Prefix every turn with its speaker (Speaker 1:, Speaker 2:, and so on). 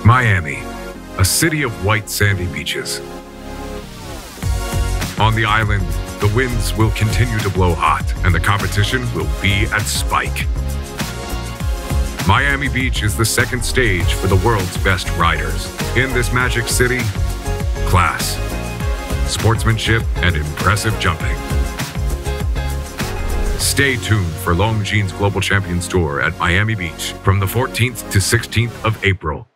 Speaker 1: Miami, a city of white sandy beaches. On the island, the winds will continue to blow hot and the competition will be at spike. Miami Beach is the second stage for the world's best riders. In this magic city, class, sportsmanship, and impressive jumping. Stay tuned for Longines Global Champions Tour at Miami Beach from the 14th to 16th of April.